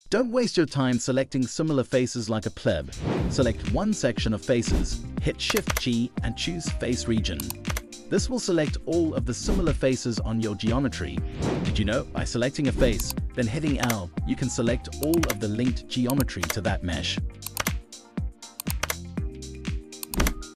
Don't waste your time selecting similar faces like a pleb. Select one section of faces, hit Shift-G and choose Face Region. This will select all of the similar faces on your geometry. Did you know, by selecting a face, then hitting L, you can select all of the linked geometry to that mesh.